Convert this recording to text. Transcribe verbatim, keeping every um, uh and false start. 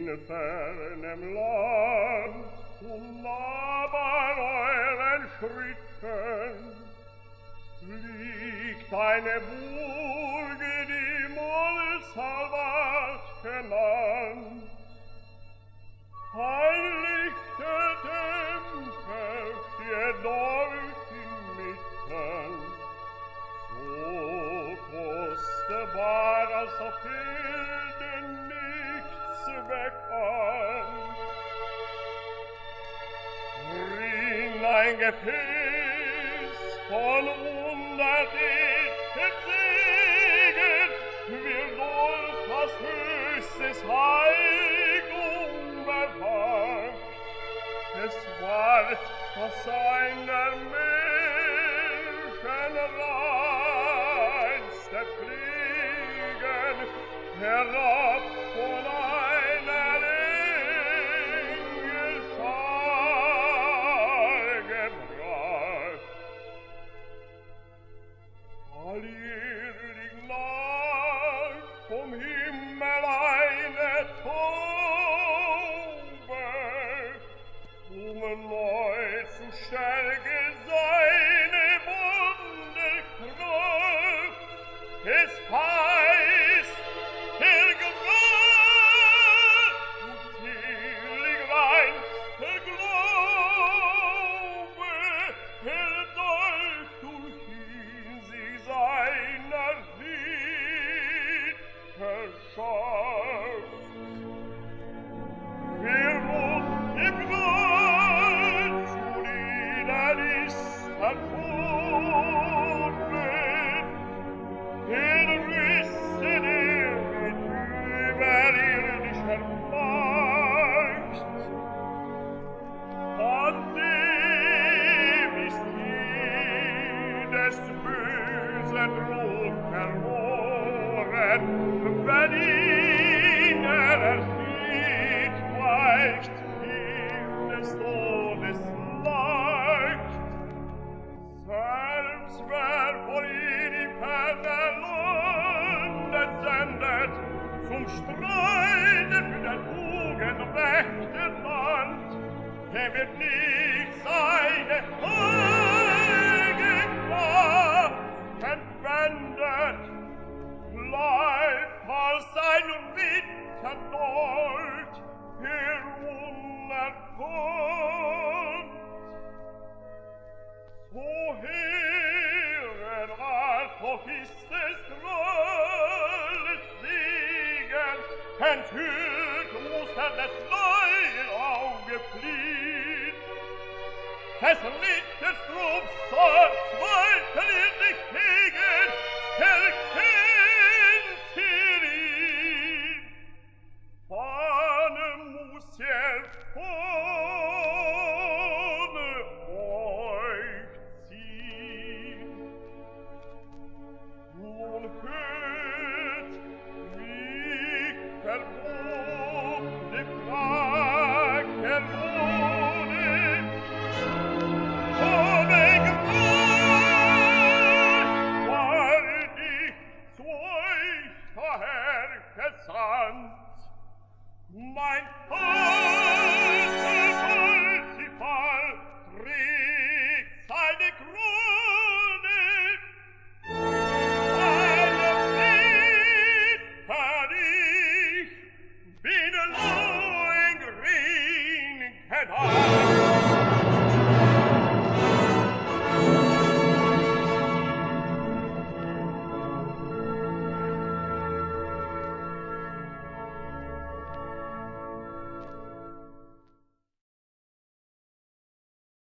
fernem Land und nah bei euren Schritten liegt eine Burg, die Molsalvat genannt. Ein lichter Tempel steht dort inmitten, so kostbar als auf Erden nichts bekannt. Worin ein Gefäß von hundertechten Segen wird durch das höchstes Heiligtum bewacht. Es ward aus einer Menschen reinste Fliegen herab von einer Engelschar gebracht. Alljährlich lag vom Himmel eine Taube, um neu zu stärken seine Wunderkraft. Es heißt, der Gewalt und selig reinst der Glaube, er dolch durch ihn sie seiner Lied verschafft. Wer wohl im Grund zu nieder ist an Tode, den Rüsse der mit überirdischer Macht, an dem ist jedes böse Droh verloren, wenn ihn er erflieht, weicht ihm des Todes Leicht. Selbst wer vor ihm die ferne Lande sendet, zum Streite für der Tugend rechte Land, der wird nicht seine heilige Kraft entwendet, bleibt als ein Ritter dort, der unerkannt. Woher art doch ist es grölles Siegen, enthüllt muss er des neuen Auge fliehen. Des Ritters Trupps soll zweifel in dich hegen, erkennt ihr ihn. Fahne muss er vorne euch ziehen. Nun hört, wie verbotene Krake lohnet, ohne Gewalt war dich zu euch daher gesandt. Mein Vater Parsifal trägt seine Krone, alle Väter ich bin nur ein Grinkenhand.